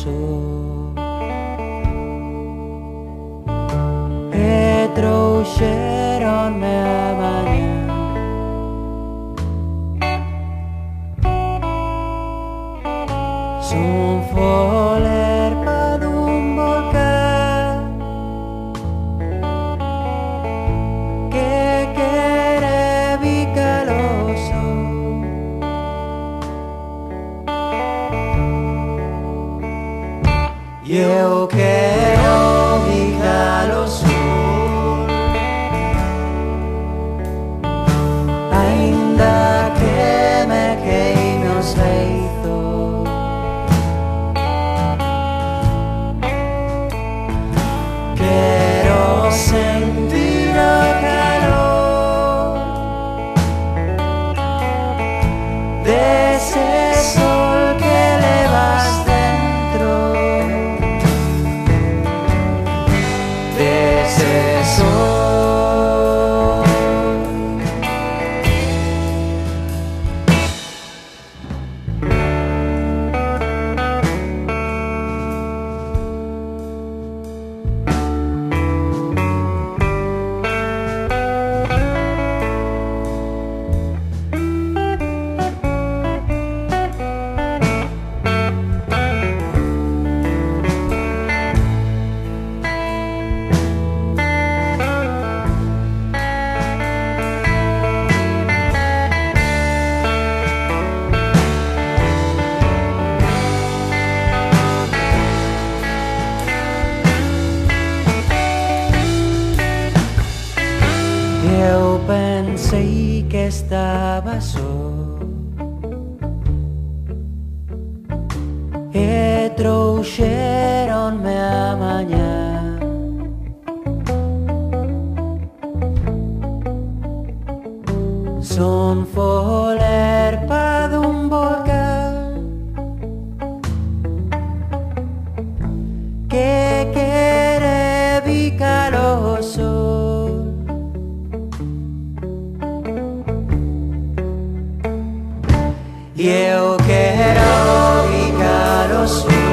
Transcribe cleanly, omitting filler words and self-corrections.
e trouxeron me a mañá. Son foler pa dun volcán que quere bicar o sol. E eu quero bicar o sol, ainda que me queime os feitos. Quero sentir o calor desse sol que levas dentro, desse sol. Eu pensei que estaba só e trouxeronme a mañá. Son foler pa dun volcán que quere bicar o sol. E eu quero bicar o sol,